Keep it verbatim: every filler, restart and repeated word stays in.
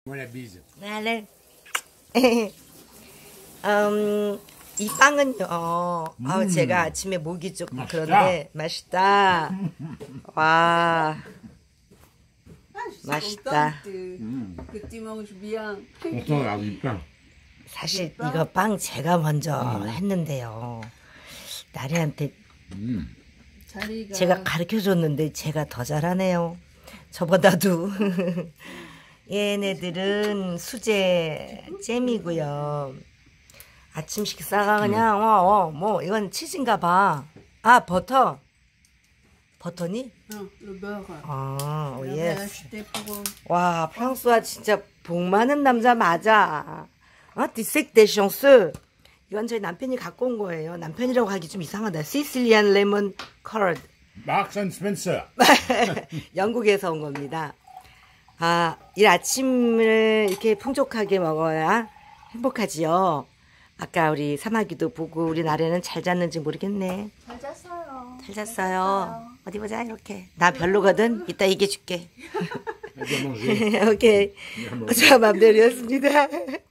나는 음, 이 빵은요. 음. 아, 제가 아침에 목이 조금 맛있다. 그런데 맛있다. 와, 맛있다. 음. 사실 이거 빵 제가 먼저 음. 했는데요. 나리한테 음. 제가 가르쳐줬는데 제가 더 잘하네요. 저보다도. 얘네들은 수제 잼이고요. 아침 식사가 그냥 어, 어, 뭐 이건 치즈인가 봐. 아, 버터. 버터니? 아, 예스. 와, 프랑스와 진짜 복 많은 남자 맞아. 어, 디색 데샹스. 이건 저희 남편이 갖고 온 거예요. 남편이라고 하기 좀 이상하다. 시실리안 레몬 커드. 마크스 앤 스펜서. 영국에서 온 겁니다. 아, 이 아침을 이렇게 풍족하게 먹어야 행복하지요. 아까 우리 사마귀도 보고 우리 나래는 잘 잤는지 모르겠네. 잘 잤어요. 잘 잤어요. 잘 잤어요. 어디 보자, 이렇게. 나 별로거든. 이따 얘기해 줄게. 오케이. 저 맘대로였습니다.